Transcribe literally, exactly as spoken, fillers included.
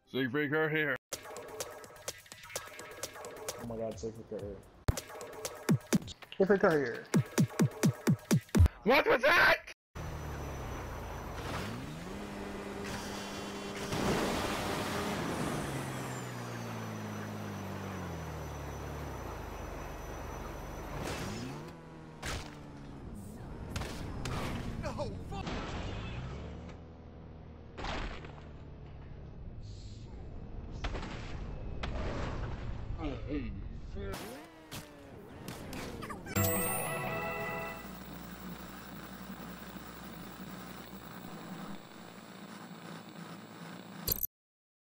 Siegfried car here. Oh my god, Siegfried car here. Siegfried car here. What was that? No, fuck! Oh,